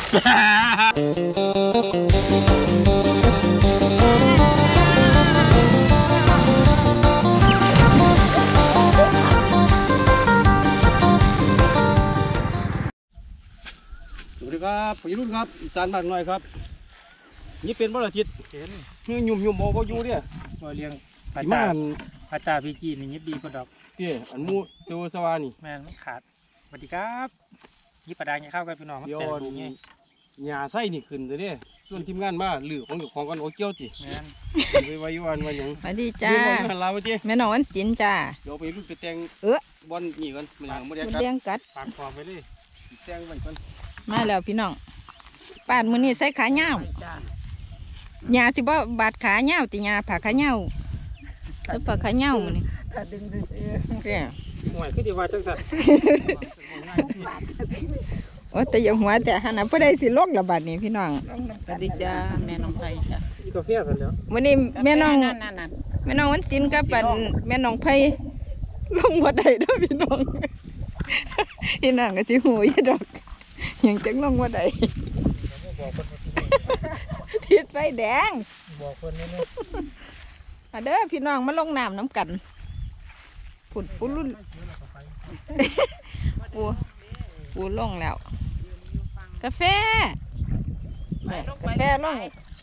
สวัสดีครับพี่รุ่นครับอีสานบ้านหน่อยครับนี่เป็นบ่ละทิศเป็นยุ่มโมบ่อยู่เนี่ยบ่เลี้ยงปลาตาพีจีนี่ยิบดีกว่าดอกเตี้ยอันมูเซวสวานี่แม่นขาดสวัสดีครับยิบปลาดางเข้ากันพี่น้องแต่ดูไงหญ้าไส้นี่ขึ้นเลยเด้ส่วนทีมงานมาหรือของกันโอเกี้ยวจิแม่นไปไว้วันวันยังสวัสดีจ้าแม่น้องวันศิลป์จ้าเดี๋ยวไปรุ่นไปแต่งบอลนี่กันมันยังไม่ได้เลี้ยงกัดปากคอไปเลยแต่งมันก่อนมาแล้วพี่น้องป้านมื้อนี้ใส่ขาเหย้าหญ้าสิบ่บาดขาเหย้าติหญ้าผ่าขาเหย้าแล้วผ่าขาเหย้ามื้อนี้ดึงห่วยคือสิว่าจังซั่นโอ้แต่ยังหัวแต่หั่นน่ะบ่ได้สิลงละบาดนี้พี่น้องสวัสดีจ้าแม่น้องไผ่จ้าอีกาแฟซั่นแล้วมื้อนี้แม่น้องวันศิลป์กับแม่น้องไผ่ลงบ่ได้เด้อพี่น้องพี่น้องก็สิหูอยู่ดอกยังจังลงบ่ได้ทิศไฟแดงบอกคนนี้เด้อพี่น้องมาลงน้ำน้ำกันผุดปุรุ่นปูลงแล้วกาแฟลง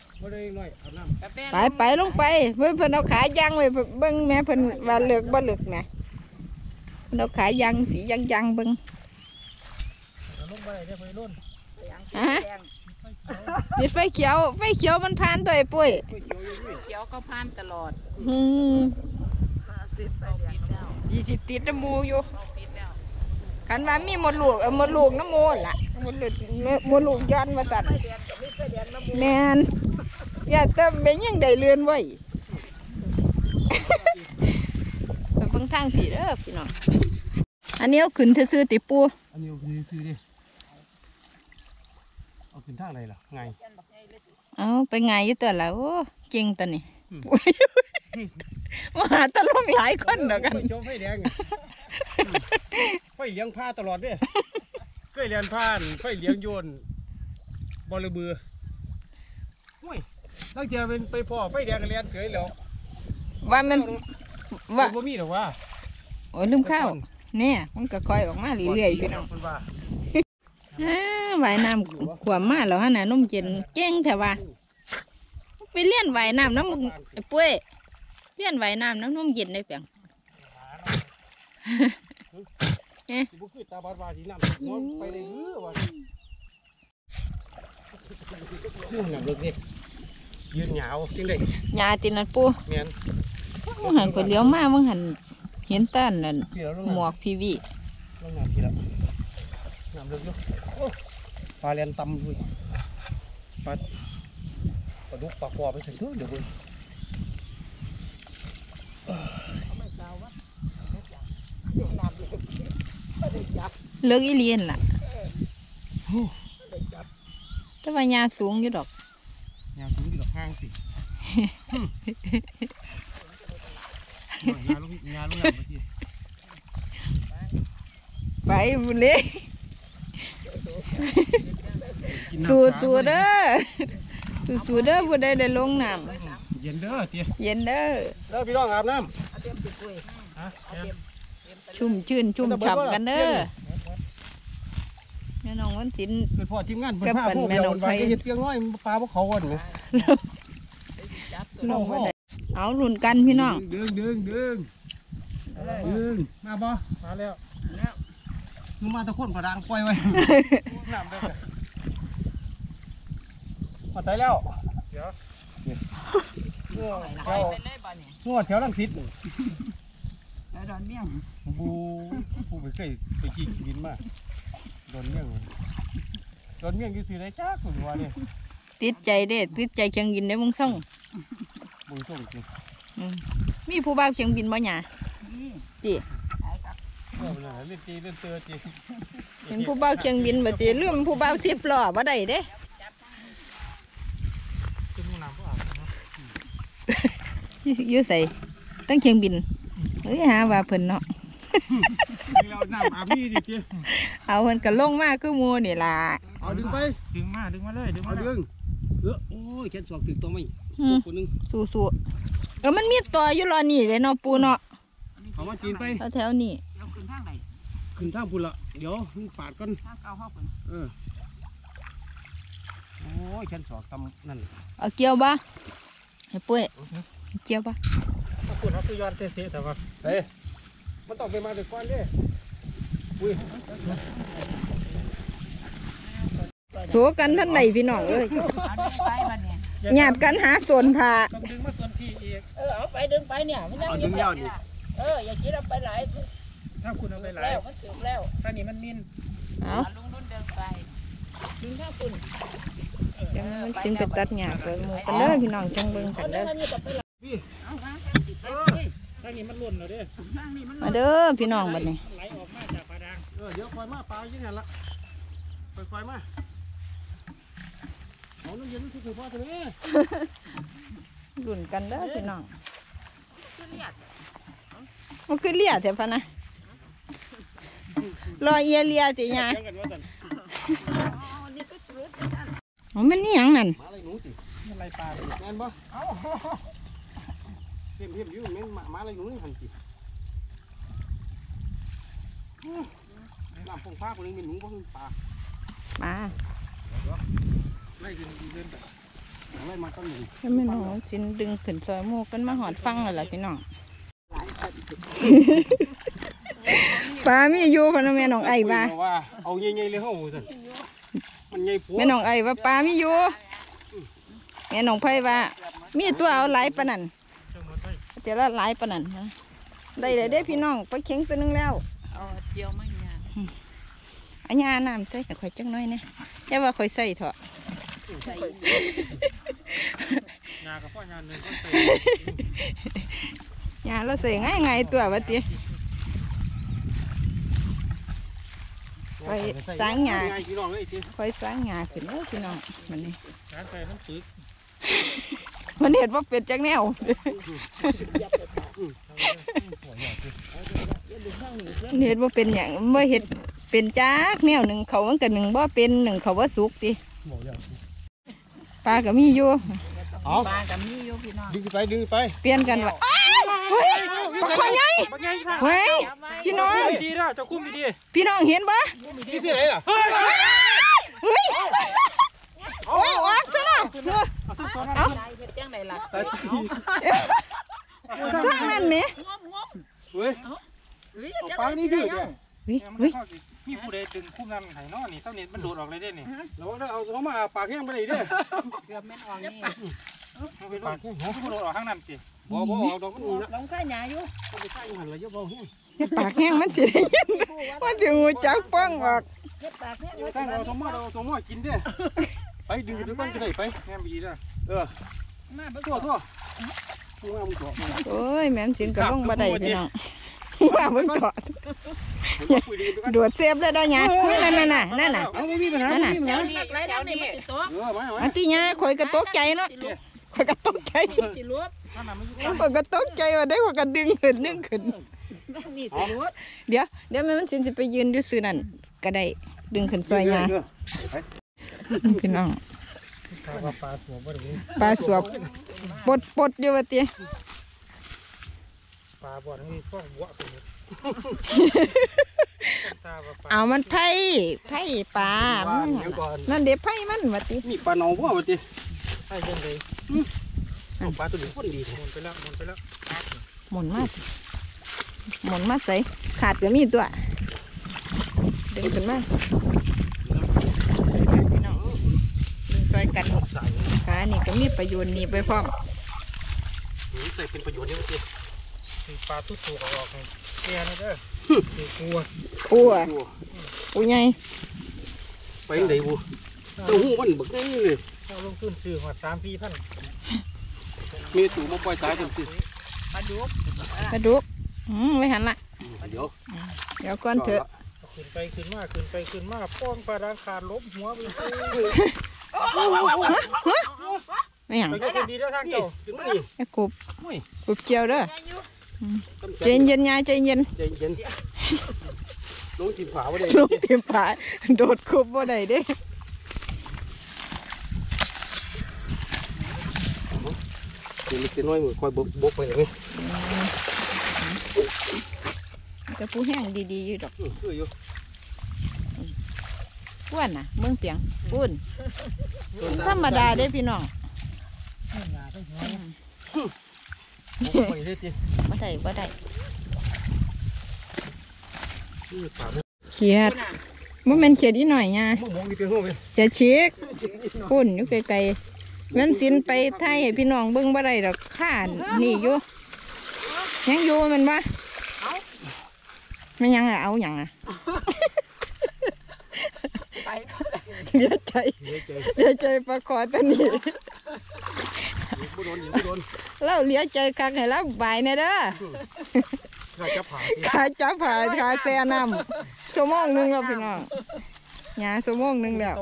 ไปลงไปเพิ่นเอาขายางไว้เบิ้งแม่เพิ่นว่าเลือกบ่เลือกนะเพิ่นเอาขายางสียางเบิ้งลงไปเดี๋ยวไปรุ่นติดไฟเขียวมันผ่านตัวไอ้ปุ้ยเขียวก็ผ่านตลอดติดน้ำมูอยู่กันว่ามีหมดลูกน้ำมูล่ะหมดลูกย้อนมาสั่นแมนอย่าเติมเป็นยังได้เลื่อนไว้เพิ่งทางผีเด้อพี่น้องอันนี้เอาขึ้นซื้อติปูอันนี้เอาขึ้นซื้อดิเอาขึ้นทางอะไรล่ะไงเอาไปไงอยู่ตัวแล้วโอ้เก่งตัวนี้มาหาตะลุงหลายคนเดียวกันโจ้ไฟแดงไฟเลี้ยงผ้าตลอดด้วยเคยเลี้ยงผ้าไฟเลี้ยงโยนบอลเบือห้วยตั้งใจเป็นไปพ่อไฟแดงเลี้ยงเฉยแล้วว่ามันว่าบ่มีหรอวะโอ้ลืมข้าวเนี่ยมันก็คอยออกมาเรื่อยๆพี่น้องว่ายน้ำขวบมาแล้วฮะน่ะนุ่มเย็นเก่งแถวว่าไปเลี้ยนว่ายน้ำน้ำปุ้ยเลี้ยนว่ายน้ำน้ำนุ่มเย็นได้เพียงเนี่ยบุกตาบาดบาดีน้ำไปเลยวะหนักเลยนี่ยืนหยาวจริงเลยหยาตินันปูเมียนมึงหันคนเลี้ยวมากมึงหันเห็นต้านนั่นหมวกพีวีลงน้ำทีละน้ำเลือดอยู่ปลาเลียนตำด้วยปลาดุกปลาคอไปถึงทุกเดี๋ยวเลยเลิกอีเลียนล่ะแต่ว่ายาสูงอยู่ดอกยาสูงอยู่ดอกห้างสิยาลูกไปบุเล่สูเด้อสูเด้อบุได้ได้ลงน้ำเย็นเด้อเตี้ยเย็นเด้อพี่น้องอาบน้ำชุ่มชื่นชุ่มฉ่ำกันเด้อแม่น้องวันศิลป์เป็นพ่อทีมงานเป็นผ้าพวกแม่น้องไฟเตียงน้อยปลาพวกเขาอ่อนนะน้องว่าได้เอาหลุนกันพี่น้องดึงมาบ่มาแล้วมึงมาตะโกนกระดังปล่อยไว้น้ำเด้อมาใส่แล้วเดี๋ยวงวดแถวลังสิตแล้วดอนเมี่ยงบูไปเคยไปกินบินมาโดนเมี่ยงอยู่สิได้จ้าคุณว่าเนี่ยติดใจเด้ติดใจเชียงบินได้มึงส่งจริงมีผู้บ่าวเชียงบินบ่หยาจีเล่นเตือจีเห็นผู้บ่าวเชียงบินบ่จีเรื่องผู้บ่าว10 ล้อบ่ได้เด้อยู่ใส่ตั้งเชียงบินเฮ้ยหาว่าเพิ่นเนาะเราน้ำอาบนี่ดิเจี๊ยเอาเพิ่นก็ลงมาคือหมู่นี่ล่ะเอาดึงไปดึงมาเลยดึงเอามาเลดึยงโอ้ยแขนสอกถึงตัวไหมอืมคนนึงสู้ๆมันมีตัวอยู่รอนี่เลยเนาะปูเนาะเอามาจีนไปแถวๆนี้เราขึ้นทางไหนขึ้นทางพุ่นละเดี๋ยวมึงปาดก่อนทางเก่าห้องคนโอ้ยแขนสอกตำนั่นเอาเกี่ยวบ่ให้ปุ้ยเกี่ยวบ่ถ้าพูดเขาคือยอนเตะแต่ว่าเฮ้ยมันต้องไปมาแต่ก่อนเด้อุ้ยสู้กันท่านไหนพี่น้องเอ้ยเอาดึงไปบัดเนี่ยหยาดกันหาส่วนผ้าต้องดึงมาส่วนพี่อีกเอาไปดึงไปเนี่ยมันยังเอาดึงยาวดิอย่าคิดเอาไปหลายถ้าคุณเอาไปหลายแล้วมันถึงแล้วถ้านี่มันมินเอาลุงรุ่นเดินไปดึงข้างคุณเดี๋ยวมันสิไปตัดหญ้าสวยหมู่กันเด้อพี่น้องจังเบิ่งกันเด้อพี่เอามาถ้านี่มันหล่นแล้วเด้ทางนี้มันมาเด้อพี่น้องบัดนี้ไหลออกมาจากปลาดังเดี๋ยวคอยมาปลายิ่งหันละคอยมาเอาน้ำเย็นที่คุณพ่อจะนี่รุ่นกันเด้อพี่น้องมันคือเลียแถวพะนะรอเอียเลียติหยายังกันว่าแต่อ๋อมันนี่หยังนั่นมาอะไรหนูสิมันไหลปลาเลยแม่นบ่เพี้ยมอยู่แม่นมาอะไรหนูนี่หันสิน้ำพงฟ้าคนนึงเป็นหนูเพราะปลามาไล่ขึ้นเดินไปไล่มาต้นหนึ่งให้แม่น้องสินดึงขึ้นซอยหมู่กันมาหอดฟังแล้วล่ะพี่น้องปลามีอยู่พะนะแม่น้องไอ้บ่าว่าเอาใหญ่ๆเลยเฮาสั่นมันใหญ่ปัวแม่น้องไอ้ว่าปลามีอยู่แม่น้องไผว่ามีตัวเอาหลายปานนั้นเดี๋ยวละหลายปานนั้นฮะได้เลยเด้พี่น้องไปเข็งตัวหนึงแล้วเอาเจียวไม่เนี่ยอันยาน้ำใส่แต่ข่อยจังน้อยนะอย่าว่าข่อยใส่เถอะใส่งากับพ่องานหนึ่งก็ใส่ยาเราใส่ง่ายๆตัววะติข่อยสร้างหญ้าพี่น้องเลยทีข่อยสร้างหญ้าขึ้นแล้วพี่น้องมันนี่งานใส่น้ำตึกมันเห็ดว่าเป็ดจักแนว มันเห็ดว่าเป็นอย่างเมื่อเห็ดเป็นจักแนวหนึ่งเขามันก็หนึ่งบ่เป็นหนึ่งเขาว่าสุกติปลาก็มีอยู่เอาปลากับมีอยู่พี่น้องดึงไปดึงไปเปลี่ยนกันว่าเฮ้ยปลาคอใหญ่ปักไงทางเฮ้ยพี่น้องดีๆนะจะคุ้มดีพี่น้องเห็นปะที่สิไหนล่ะๆเฮ้ยเฮ้ยโอ้ยออกซะเนาะเอาไหนเฮ็ดจังไดล่ะทางนั้นไหมเฮ้ยปลานี่ดื้อเนี่ยเฮ้ยเฮ้ยมีผู้ใดดึงคุ้มนั่นไห้นอนี่เต้าเน็ตมันโดดออกเลยเด้นี่ระวังถ้าเอาเขามาปากแห้งไปเลยเด้อเกือบแม่นออกนี่มันเป็นปากผู้โดดออกข้างนั้นสิบ่เอาดอกมันนี่ละลงข้าหญ้าอยู่ต้องไปใส่หันละเยอะเบาแห้งอย่าปากแห้งมันสิได้ยินว่าถึงหูจักป้องออกเฮ็ดปากแห้งตั้งเอาสมมติกินเด้อไปดึงเดี๋ยวมันจะได้ไปแง่ดีจ้ะมาเบิ่งทั่วทั่วมึงเอามึงตัวโอ้ยแม่นสินก็ลงบ่ได้พี่น้องว่าเบิ่งก่อนคุยดีกันโดดเซฟเลยได้หยังเฮ้ยนั่นน่ะนั่นน่ะเอาไม่มีปัญหาไม่มีปัญหานี่ไรแล้วนี่มันสิโตมาอันที่หยังข่อยก็ตกใจเนาะข่อยก็ตกใจสิลวกนั่นน่ะมันข่อยก็ตกใจว่าได้ข่อยก็ดึงขึ้นนี่สิลวกเดี๋ยวแม่มันสิไปยืนอยู่ซื่อนั่นก็ได้ดึงขึ้นซอยหญ้าพี่น้องปลาหัวบ่ได้ปลาสวบปดอยู่ว่าติปลาบ่อนี่ฟ้องบัวเป็นตาปลาเอามันไผ่ปลามันนั่นเด้ไผ่มันว่าติมีปลาหนองพ่อมาดิไอ้ยังไงปลาตัวนี้คนดีหมุนไปแล้วหมุนมาใส่ขาดก็มีตัวดึงขึ้นมาพี่น้องดึงซอยกันขานี่ก็มีประโยชน์นี่ไปพร้อมใส่เป็นประโยชน์เยอะจริงปลาตุ๊ดถูกออกแก่นะเด้อกลัวปูใหญ่ไปไหนบูเต้าหู้มันบักนี่เลยเราลงทุนซื้อหัว3-4 พันมีตู่มาปล่อยสายจังสิปลาดุกกระดูกไม่หันละเดี๋ยวเดี๋ยวก่อนเถอะขึ้นไปขึ้นมาป้องปลาดังขาดล้มหัวไปไม่หยังไปก็คนดีแล้วทางเจ้าถึงนี่ไอ้กบเจียวเด้อใจเย็นยายใจเย็นใจเย็นลงจิ้มขวาบ่ได้ลงทีมผาโดดคุบบ่ได้เด้เดี๋ยวเล็กน้อยมือคอยบกไปเลยแต่ผู้แห้งดีๆอยู่ดอกคืออยู่ป้วนน่ะเมืองเปียงปุ้นธรรมดาเด้พี่น้องไปเลยทีบ่ได้บ่ได้ป่าเขียดบ่แม่นเขียดอีหน่อยยามองดีเป็นห้องเลยเขียดชิกปุ้นอยู่ไกลๆแม่นสินไปไทยให้พี่น้องเบิ่งบ่ได้ดอกข้านนี่อยู่ยังอยู่แมันบ่มันยังเอาหยังเดี๋ยวใจเลี้ยใจเดี๋ยวใจปลาคอตัวนี้บ่โดนบ่โดนเราเหลียใจคักให้เราบายแน่เด้อข้าจะผ่าขาจับผ่าขาแซ่น้ำชั่วโมงหนึงแล้วพี่น้องหยาชั่วโมงหนึงแล้ว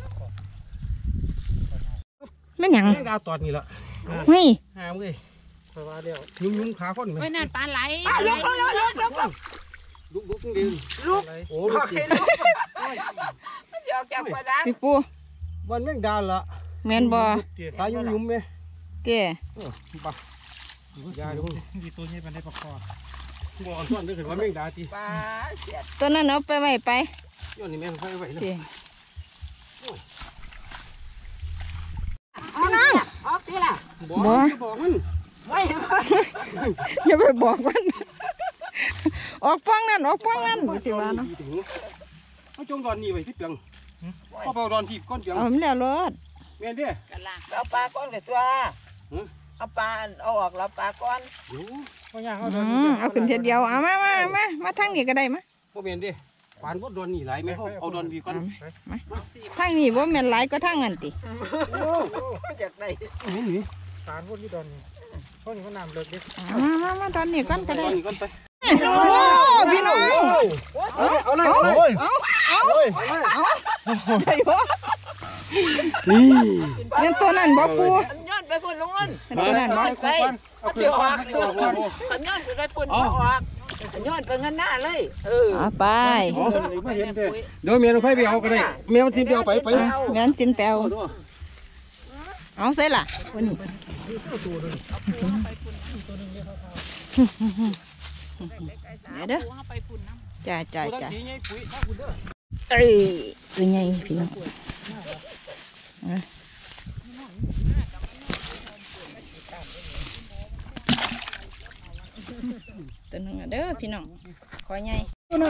แม่นหยังแมงดาตอดนี่ละเฮ้ยหามเลยคอยว่าเดียวยุ่งขาคนไหมเฮ้ยนั่นปลาไหลลุกเดินลุกโอ้ลุกสิหยอกจากปลาดังติปูวันแมงดาละแม่นบ่ตายุ่มไหมเต้ป่ะยาดูมีตัวนี้เป็นได้ประคอบ่อ่อนซ้อนด้วยถึงว่าแมงดาตีปลาเสียดตัวนั้นเอาไปไว้ไปย้อนนี่แม่งไฟไว้เลยเต้พี่น้องออกทีละบอกมันไว้อย่าไปบอกมันออกป้องนั่นออกป้องนั่นสิว่าเนาะเขาจงดอนนี่ไว้ที่เปียงเขาไปดอนที่ก้อนเปียงเอามันแล้วรถแม่นเด้อกันล่ะเอาปลาก้อนกับตัวเอาปลาเอาออกแล้วปลาก้อนอยู่ก็ยากเขาเอาขึ้นเทียเดียวเอามาทางนี้ก็ได้มาบ่แม่นเด้ปานบ่ดอนนี่หลายแม่เขาเอาดอนพี่ก่อนทางนี้ว่าแม่นหลายก็ทางนั้นติจากไหนนี่ตาลพวกนี้ดอนนี่พวกนี้เขานำเลิกดิมาตอนนี้ก่อนก็ได้ดอนนี่ก่อนไปโอ้พี่น้องเอาเลยโอ้ยไอ้บ่นี่แม่นตัวนั้นบ่ปูขันย้อนไปปุ่นลงมันแม่นตัวนั้นบ่ไปเอาเสียออกขันย้อนไปปุ่นออกขันย้อนไปเงินหน้าเลยไปไม่เห็นเด้เดี๋ยวเมียเราไปเอาก็ได้เมียมันสิไปเอาไปแม่นสินแปลวเอาใส่ล่ะวันนี้เด้อจ้าเอ้ยเป็นไงพี่น้องตัวนึงเด้อพี่น้องคอยใหญ่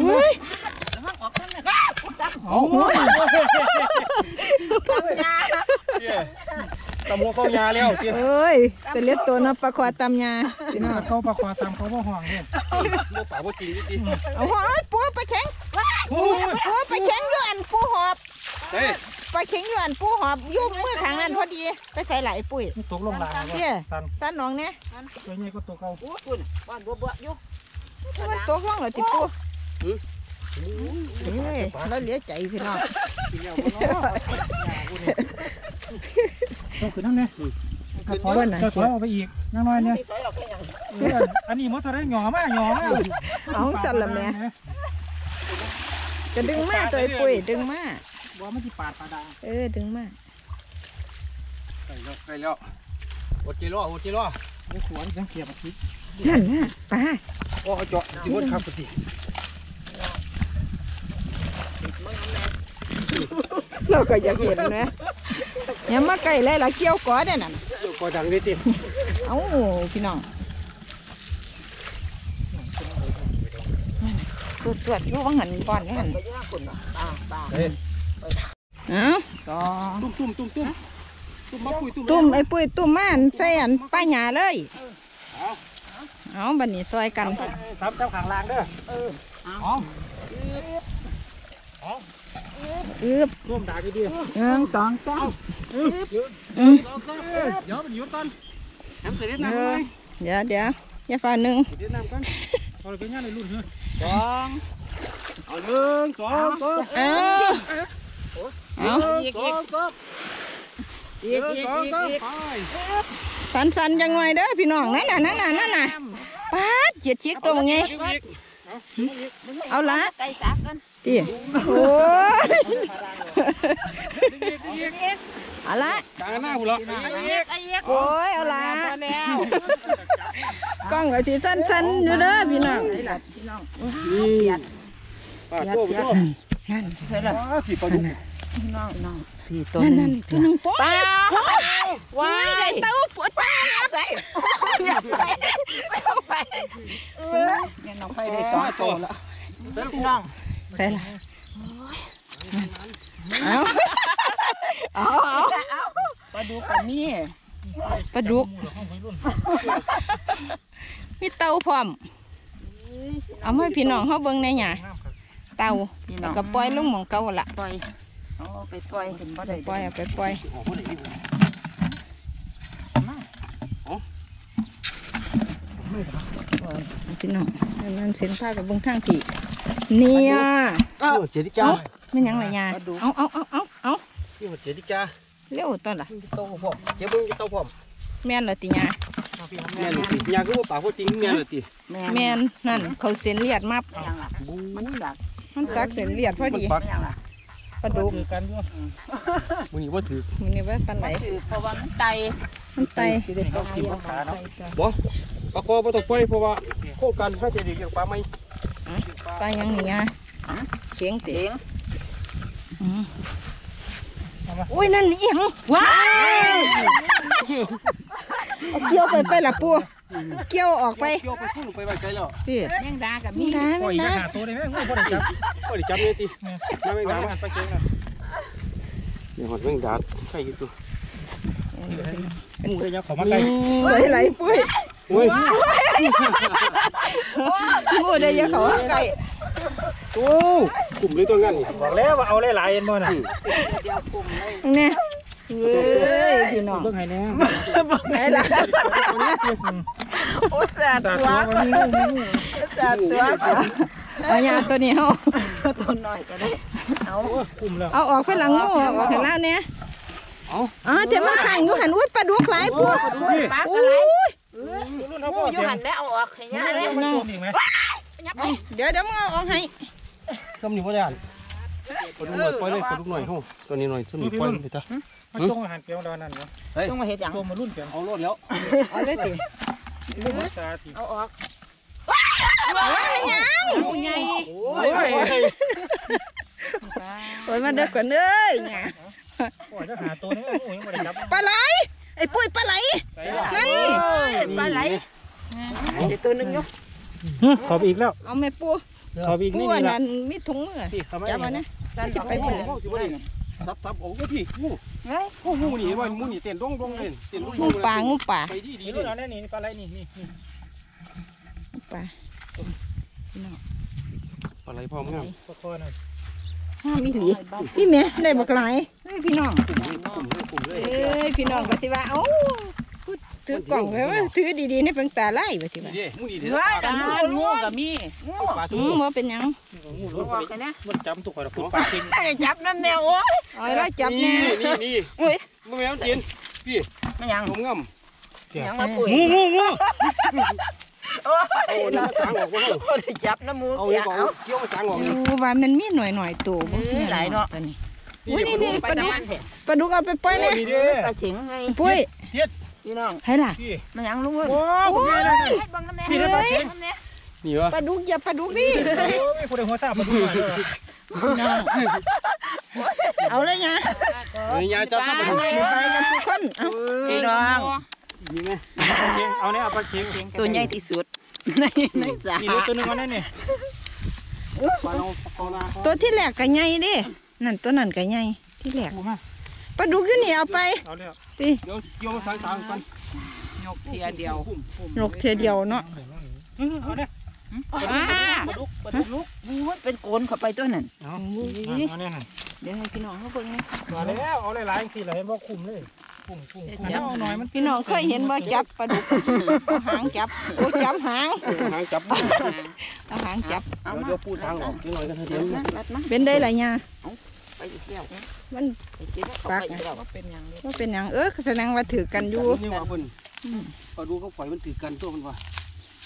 ตะมัวเข้ายาแล้วเอ้ยแต่เล็ดตัวนะปลาคอตำยาพี่น้องเขาประคอตามเขาว่าห่วงเนี่ยบ่ป่าบ่จริงจริงเอาหัวปูปลาแข็งปูปลาแข็งอยู่อันปูหอบเฮ้ยปลาแข็งอยู่อันปูหอบยุ่งมือข้างนั้นพอดีไปใส่ไหลปุ๋ยตกลงหลายเตี้ยสันสั้นน้องเนี่ยตัวนี้ก็ตัวเขาปุ่นบ้านบัวอยู่มันตกล่องเหรอติปูเฮ้ยเราเหลียใจพี่น้องต้องขึ้นนั่นเนี่ยถอยเอาไปอีกนั่งน้อยเนี่ยอันนี้มันจะได้หย่อมากเอาสั่นละแม่จะดึงมาตัวปุ๋ยดึงมาว่าไม่ที่ปาดปลาดังดึงมาใกล้แล้วอดใจรอไม่ขวนยังเขียบอีกนั่นน่ะปลาโอ้เจาะจิบดครับปกติเราก็อยากเห็นนะอย่ามาไก่เลยล่ะเกี่ยวก้อได้นั่นก็ดังได้ติเอ้าพี่น้องตรวจอยู่ว่าหันก่อนนี่หันไปย่างปุ่นปลาเฮ้ยต่อตุ้มมาปุ้ยตุ่มไอ้ปุ้ยตุ่มมาใส่อันป้ายหญ้าเลยเอาบัดนี้ซอยกันซ้ำเจ้าขางลางเด้ออึบร่วมด่าดี 1 2 3 เดี๋ยวมันหยุดก่อนน้ำเสด็จน้ำเลยเดี๋ยวอย่าฝ่าหนึ่งเสด็จน้ำก่อนพอเราเป็นงานในรุ่นเฮ้ยเอาหนึ่งสองสามเอาอีกสันๆจังหน่อยเด้อพี่น้องนั่นน่ะปปาดเหยียดชิกตัวไงเอาละไก่สักกันตีโอ้ยเอาละกลางหน้าหุ่นละโอ้ยเอาละกล้องก็สิสั้นๆอยู่เด้อพี่น้องป้าโต้ไปโต้ผีปลาดุกพี่ต้นนั่นตัวนึงโป๊ะว้ายได้เต้าปวดตาใส่ไม่ต้องไปเนี่ยน้องไปได้2ตัวแล้วพี่น้องใส่ละเอาปลาดุกกับมีปลาดุกมีเต้าพร้อมเอามาพี่น้องเขาเบิ่งในหยาเต้าแล้วก็ปล่อยลงหม่องเก่าละปล่อยเอาไปปล่อยถึงบ่ได้ปล่อยเอาไปปล่อยพี่น้องนั่นเส้นผ้ากับเบิ่งทางที่เนี่ยเจดิจ้าไม่ยังไรยาเอานี่เจดิจ้าเร็วต้นล่ะโต้พร้อมเจ้าเบิ้งโต้พร้อมแม่นละติยาแม่นติยาคือว่าปากว่าจริงแม่นติแม่นนั่นเขาเส้นเลียดมายังล่ะมันสักมันซักเส้นเลียดพอดียังล่ะปลาดุกคือกันด้วยมึงนี่ว่าถือมันนี่ว่าปันไหนเพราะว่ามันไตมันไตเขากินขาเนาะบ่ปลาคอปลาตกไฟเพราะว่าโครงการพระเจดีย์เกี่ยวกับปลาไม้ปลายังนี่ยาเขียงเต๋งโอ้ยนั่นอีหยังว้าวเอาเกี่ยวไปละปูเกี่ยวออกไปเกี่ยวไปพุ่งไปไว้ไกลแล้วสิแมงดากับมีได้ปล่มัอยนจะได้หาตัวได้ไหมงูพอดีจับก็ได้จับเลยติมาแมงดาหันไปเก่งนะเดี๋ยวหอดแมงดาใครอยู่ตัวงูเลยยังขอมาไกลไหลปุ้ยโอ้ยงูได้เยอะเขาไก่โอ้กลุ่มเลยตัวงั้นนี่บอกแล้วว่าเอาหลายๆเอ็นบ่น่ะเดียวกลุ่มเลยเนี่ยเว้ยพี่น้องเบิ่งให้แน่ไหนล่ะโอ้แสบตาตัวตัวมันงูแสบตัวเอายาตัวนี้เอาตัวน้อยก็ได้เอาคุมแล้วเอาออกไปหลังงูออกให้แล้วเนี่ยอ๋อเดี๋ยวมันขังอยู่หันอุ้ยปลาดุกหลายพวกปลาโอ้อะไรยรุ่นเขางูบอกอยู่หันแม่เอาออกให้ย่าเลยมันอีกไหมเดี๋ยวมึงเอาออกให้ซ้ำนี่พ่อได้ปลาดุกหน่อยปล่อยเลยปลาดุกหน่อยโหตัวนี้หน่อยซ้ำนี่ปล่อยไปจ้ะมันจงอาหารเกี่ยวดอนนั่นเนาะต้องมาเห็ดอย่างตัวมารุ่นกันเอารถแล้วเอาเลยติตาสิเอาออกเอาไว้ไม่ยังงูใหญ่โอ้ยโอ้ยมาเด็กกว่าเอ้ยเนี่ยโอ้ยจะหาตัวนี้งูยังไม่ได้จับปลาไหลไอ้ปุ้ยปลาไหลนั่นปลาไหลเดี๋ยวตัวนึงอยู่ขอบอีกแล้วเอาแม่ปูขอบอีกปูนี่อันละนั้นมีถุงมือที่เขาไม่จับมานะสั่นจะไปหมดเลยตับโอ้ก็พี่งูงูนี่ว่างูนี่เต้นดงเลยเต้นงูป่างูป่าไปดีรุ่นเอาแน่นี่ปลาไหลนี่ป่าปลาไหลพร้อมงามปลาคอน่ะห้ามอีหลีพี่แม่ได้บักหลายให้พี่น้องกลุ่มเลยเอ้ยพี่น้องก็สิว่าเอ้าพูดถือกล่องไว้ว่าถือดีๆในเพิ่งตาไล่ว่าสิว่านี่งูนี่เด้เฮ้ยแต่งูกับมีงูปลาบ่เป็นหยังงูอรุ่นอกกันนะมันจำตัวข่อยละพูดปลาเก่งไอ้จับน้ำแนวโอ้ยเอาแล้วจับแน่นี่โอ้ยมึงแม่จีนพี่มันยังผมงามยังมาปุ๋ยงูโอ้ยเอาหน้าสางออกมาเลยโอ้ยจับน้ำมูเอาเสียก่อนเอาเกี่ยวมาสางออกโอ้ว่ามันมีหน่อยๆตัวบ่หลายเนาะตัวนี้อุ้ยนี่ปปลาลาดุดุกกปลาดุกเอาไปปล่อยเลยนี่เด้ปลาเฉิงไงปุ้ยพี่น้องให้ล่ะพี่มันยังลุงเว้ยโอ้โอ้ยให้บังน้ำแน่พี่ได้ปลาเก่งน้ำแน่นี่วะปลาดุกอย่าปลาดุกดิโอ้ยผู้ใดหัวซาปลาดูหน่อยน้องเอาเลยนะนี่ยาจับมาไปกันทุกคนเอาพี่น้องนี่ไงเอาเนี่ยเอาปลาเก่งตัวใหญ่ที่สุดในสานี่ตัวนึงมาแน่นี่ปลาโนปลานาตัวที่แรกก็ใหญ่ดินั่นตัวนั้นก็ใหญ่ที่แรกกูมาปลาดุกอยู่นี่เอาไปเอาเลยติเดี๋ยวเกี่ยวมาสางกันยกเทียเดียวนกเทียเดียวเนาะเอาเนี่ยปลาดุกมันเป็นโกนเข้าไปตัวนั้นเอาเนี่ยเดี๋ยวให้พี่น้องเขาเบิ่งนี่มาแล้วเอาหลายๆทีเลยบ่คุมเลยคุมเอาหน่อยมันพี่น้องเคยเห็นบ่จับปลาดุกเอาหางจับโอ้จับหางหางจับเอาหางจับเดี๋ยวปูสางออกนิดหน่อยกันเถอะรัดมาเป็นได้หลายอย่างไปอีกแล้วมันไปกินแล้วไปอีกแล้วว่าเป็นอย่างนี้ว่าเป็นอย่างแสดงว่าถือกันอยู่นี่ว่าเพิ่นปลาดูเขาปล่อยมันถือกันตัวมันว่า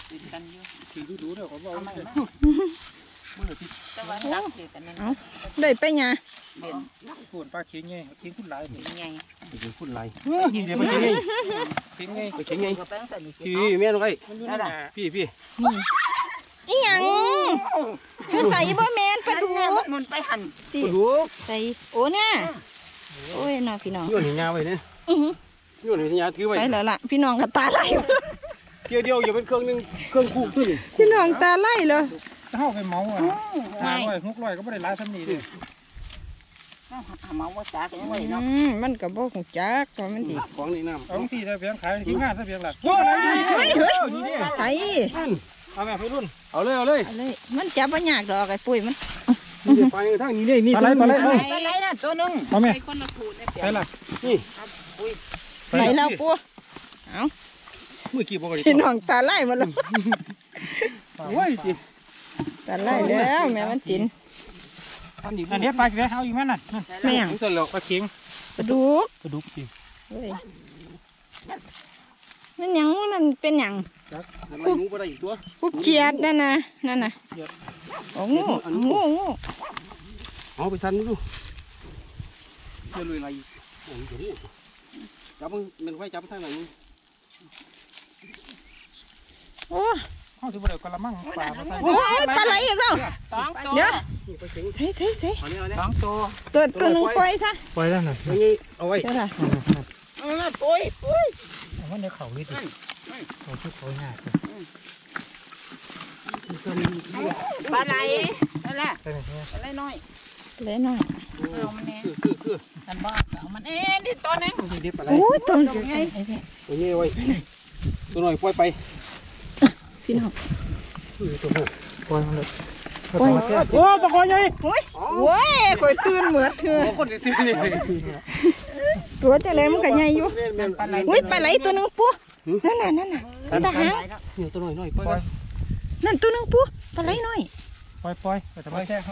ติดกันอยู่ถือดูเด้อเขาบอกเอาใหม่มาเมื่อที่แต่ว่าตักเดียวกันนั่นเอาได้ไปหยังเด่นปวดปลาเค็งไงเค็งขึ้นหลายเลยยังไงเป็นคุณไรเดี๋ยวมันจะไงเค็งไงไปเข็งไงก็แป้งใส่นี่พี่แม่ลูกไอ้มันอยู่ในหนาพี่อีหยังอยู่ใส่บ่แม่นปลาดุกมันไปหั่นติดูใส่โอ้เนี่ยโอ้ยน้องพี่น้องโยนหินยาไว้เนี่ยโยนหินยาถือไว้ไปแล้วล่ะพี่น้องก็ตาไหลเที่ยวเดียวอย่าเป็นเครื่องนึงเครื่องคู่ขึ้นพี่น้องตาไหลเลยถ้าเข้าไปเมาอ่ะ500 600ก็ไม่ได้หลายสำนีเลยเอามาว่าจ้ากันยังไงเนาะมันก็บ่ฮู้จักว่ามันดีของในน้ำเอาสี่เพียงขายทีมงานเพียงหลักว้าวอะไรนี่นี่นี่ใส่เอาแม่พี่รุ่นเอาเลยเอาเลยมันจับบ่ยากดอกไอ้ปุ้ยมันไปทางนี้เลยนี่อะไรไปไรนะตัวนึงเอาแม่ไปคนละขูดเนี่ยไปละนี่ไหนเราปัวเอาเมื่อกี้บอกกันพี่น้องตาไหลหมดแล้วโอ้ยสิตาไหลแล้วแม่มันตินอันนี้ปลาเสียเอาอยู่แม่นั่นแม่งเสร็จแล้วปลาเค็งปลาดุกกระดูกจริงเฮ้ยมันหยังนั่นเป็นหยังกูรู้อะไรอีกตัวกูเกลียดนั่นน่ะโอ้งูงูเอาไปสั่นดูเจะลุยอะไรโอ้ยเดี๋ยวนี้จับมันไว้จับทางไหนมึงโอ้เข้าสิบเดียวกระมังปลามาใส่โอ้ยปลาไหลอีกแล้วสองตัวเดี๋ยวนี่ไปเข็งใส่เอาเนี่ยเอาเนี่ยสองตัวตัวหนึ่งปล่อยซะปล่อยแล้วน่ะนี่เอาไว้เดี๋ยวล่ะปุ้ยมันเดี๋ยวเขาดิเขาชุดเขาหน้าปลาไหลนั่นแหละใช่ไหมปลาไหลน้อยเล่นหน่อยเอามันแน่คือกันบ้าเอามันนี่ตัวนึงมีดิบอะไรโอ้ยตัวตรงไงตัวนี้ไว้ตัวหน่อยปล่อยไปพี่น้องตัวหกปล่อยมันเลยโอ้ตะกอนใหญ่โอ้ยโอ้ยข่อยตื่นเหมือดเถอะคนที่ซื้อนี่ตัวแต่เลยมันก็ใหญ่อยู่อุ้ยปลาไหลตัวหนึงปุ๊นั่นน่ะตาหางเนี่ยตัวหน่อยปล่อยนั่นตัวหนึงปุ๊ปลาไหลน้อยปล่อยแต่ทำไมแค่เขา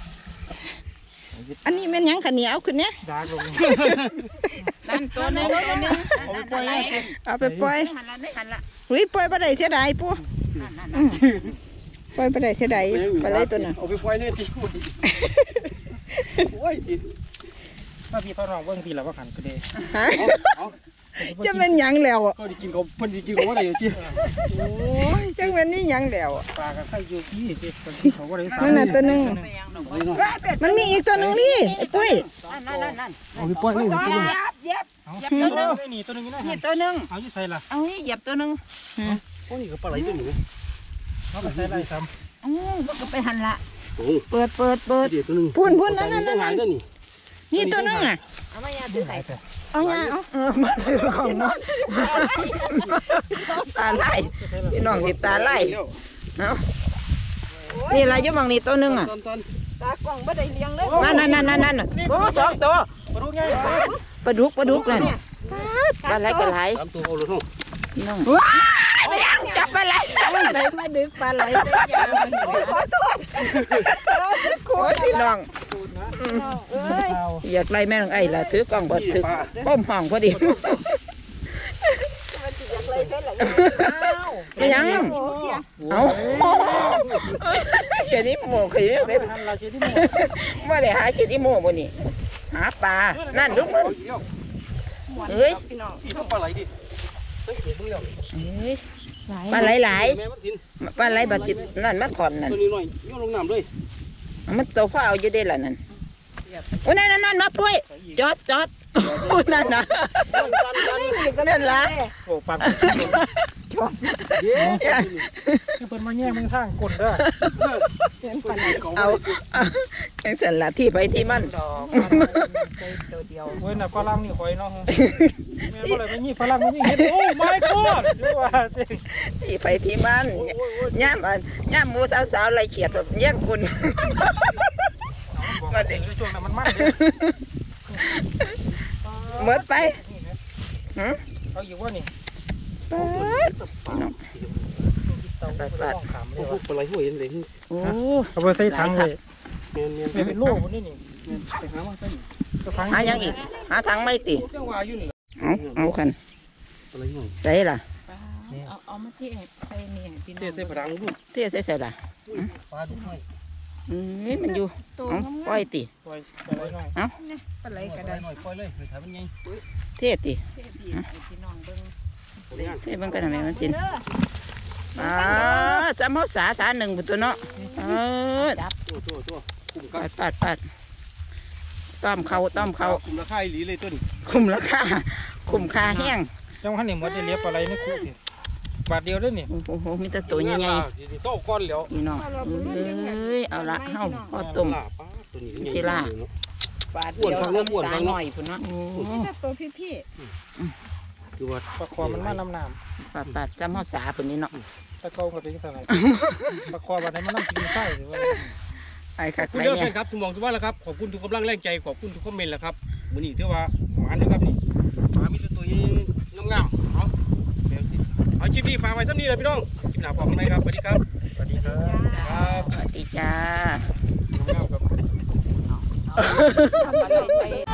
อันนี้แม่นหยังขันเหนียวขึ้นเนี่ยดาลงนั่นตัวนึงตัวนึงเอาไปปล่อยเอาไปปล่อยหันละได้หันละอุ้ยปล่อยปลาไหลเสียดายปุ๊ปล่อยปลาไหลเสียดายปลาไหลตัวน่ะเอาไปปล่อยเนี่ยทีโอ้ยถ้าพี่พ่อรองเบิ้งพี่แล้วว่าขันก็ได้ฮะจะเป็นหยังแล้วอ่ะก็ได้กินเขาเพิ่นได้กินเขาอะไรอยู่ที่โอ้ยจังเป็นนี่หยังแล้วอะปลากับไข่ยูกี้ที่เขาก็ได้นั่นน่ะตัวหนึงไปยังดอกมันมีอีกตัวหนึงนี่ไอ้ปุ้ยนั่นเอาไปปล่อยนี่ตัวนึงเหยียบนี่ตัวนึงนะนี่ตัวนึงเอาอยู่ใส่ละเอานี่เหยียบตัวนึงโอ้นี่ก็ปลาไหลตัวนี้เขาไปใส่ไรซ้ก็ไปหันละโอ้เปิดเดี๋ยวตัวนึงพุ่นนั่นนี่นี่ตัวหนึงอ่ะเอามายาถือใส่เอาหยังเอามาของน้องตาไหลพี่น้องติดตาไหลเอานี่อะไรอยู่หมองนี่ตัวหนึงอ่ะ ตากล้องบ่ได้เลี้ยงเลยนั่นโอ้สองตัวำปลาดุกไงปลาดุกนั่นปลาไหลก็ไหล 3ตัวเอาเลยห้องน้องว้ายไม่ยังจับปลาไหลไหลมาดึกปลาไหลได้ยาวมันขอโทษโอ้ยพี่น้องเอ้ยอยากไล่แม่น้องไอ้ล่ะถือกล้องบ่ถือป้อมห้องพอดีไม่ยังเอาเขียนนี่โม่เขียนนี่หันเราชีที่นี่ไม่ได้หาเขียนนี่โม่บ่นี่หาปลานั่นลูกมันเอ้ยอีกปลาไหลดิสังเกตเบิ่งแล้วปลาไหลแม่มันกินปลาไหลบัดจิตนั่นมันขอนนั่นตัวนี้หน่อยโยนลงน้ำเลยมันโตพ่อเอาอยู่ได้ล่ะนั่นโอ้นั่นมาปุ้ยจอดนั่นนะนั่นล่ะโอ้ปลาเดี๋ยวเปิดมาแย่มึงทางกลเด้อเอาจังสันละที่ไปที่มันตัวเดียวเว้ยน่ะฝรั่งนี่คอยเนาะแม่บ่เลยไม่ยี่ฝรั่งไม่ยี่เห็นโอ้ my god ดูว่าสิที่ไปที่มันย่ามหมูสาวๆไรเขียดแบบแย่งคุณมาเด็กช่วงนั้นมันมันเมิดไปเขาอยู่ว่านี่ปลาพวกปลาไหลหัวเห็นเลยโอ้เอาไปใส่ถังเลยเมียนเป็นโล่นี่นี่ไปหามาใส่หายังอีกหาทางไม่ติเจ้าว่าอยู่นี่เอาคันปลาไหลหัวใส่ล่ะเอามาที่ใส่นี่พี่น้องเทใส่ผดังลูกเทใส่ล่ะปลาดุกหน่อยมันอยู่ปล่อยติปล่อยอะไรหน่อยปลาไหลก็ได้ได้หน่อยปล่อยเลยให้ถ่ายมันใหญ่เทติพี่น้องเบิ่งผลงานเทเบิ่งกันทำไมมันสินจำเขาสาหนึ่งตัวเนาะตัวคุ้มกัปัดต้อมเขาคุ้มราคาอีหลีเลยต้นคุ้มราคาคุ้มค่าแห้งจังหวะนี้หมดได้เลี้ยปลาไหลไม่คุ้มบาทเดียวได้นี่โอ้โหมีแต่ตัวใหญ่ๆโซ่ก้อนแล้วๆนี่เนาะเอาละเฮาพอต้มตัวนี้ชิล่าบาทเดียวสาหน่อยพุ่นเนาะโอ้แต่ตัวพี่คือว่าปลาคอมันมาน้ำน้ปัดจำเขาสาปุ่นนี้เนาะำตะเกาก็เป็นสลายปลาคอบัดไหนมันน้ำกินไส้หรือว่าไอ้คักคุณไรเลือกเนี่ยครับสมองสวัสดิ์แล้วครับขอบคุณทุกกำลังแรงใจขอบคุณทุกคอมเมนต์แล้วครับมื้อนี้ถือว่าหวานนะครับนี่หมามีแต่ตัวงามๆเอาคลิปนี้ฝากไว้สักนี้เลยพี่น้องคลิปหน้าพบกันใหม่ครับสวัสดีครับสวัสดีครับครับสวัสดีจ้างามครับๆเอาปลาไหลใส่